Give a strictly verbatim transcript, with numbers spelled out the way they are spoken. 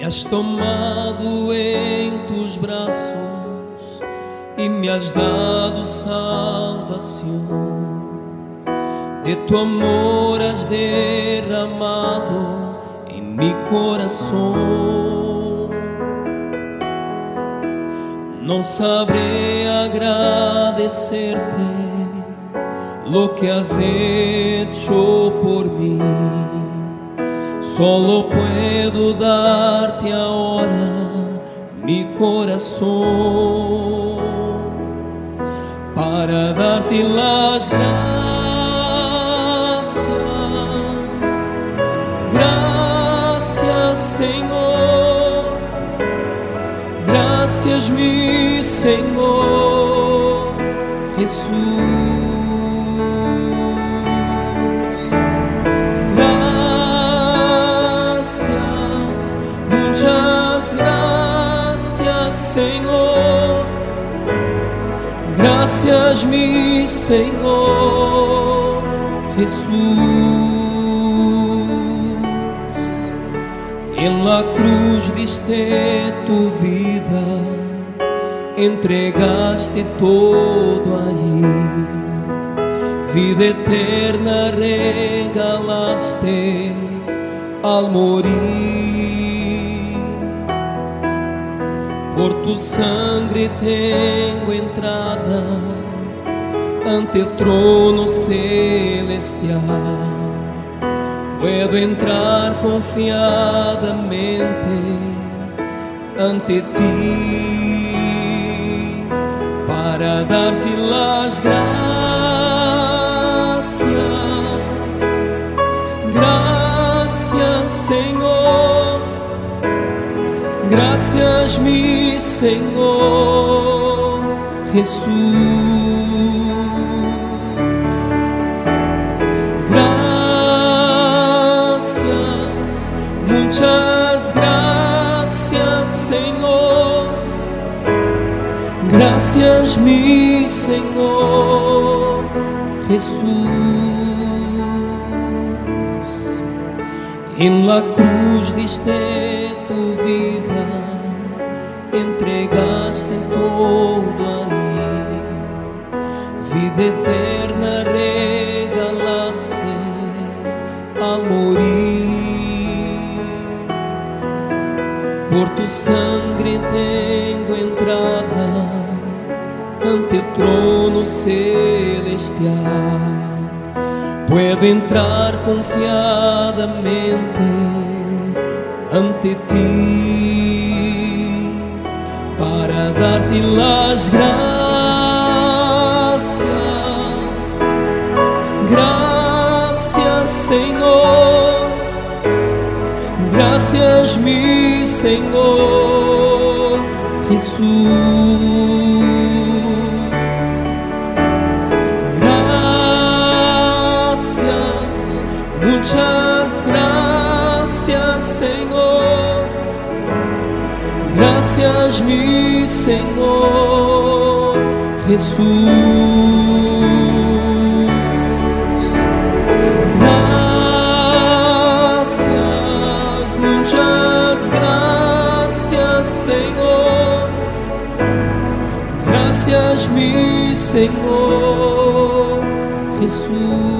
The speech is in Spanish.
has tomado em tus brazos y me has dado salvación. De tu amor has derramado en mi corazón. No sabré agradecerte lo que has hecho por mí. Solo puedo darte ahora mi corazón para darte las gracias. Gracias, Señor. Gracias, mi Señor Jesús. Muchas gracias, Señor. Gracias, mi Señor Jesús. En la cruz diste tu vida, entregaste todo allí. Vida eterna regalaste al morir. Por tu sangre tengo entrada ante el trono celestial. Puedo entrar confiadamente ante ti para darte las gracias. Gracias, Señor. Gracias, mi Señor Jesús. Gracias, muchas gracias, Señor. Gracias, mi Señor Jesús. En la cruz diste tu vida, entregaste todo allí. Vida eterna regalaste al morir. Por tu sangre tengo entrada ante el trono celestial. Puedo entrar confiadamente ante ti para darte las gracias. Gracias, Señor. Gracias, mi Señor Jesús. Muchas gracias, Señor. Gracias, mi Señor Jesús. Gracias, muchas gracias, Señor. Gracias, mi Señor Jesús.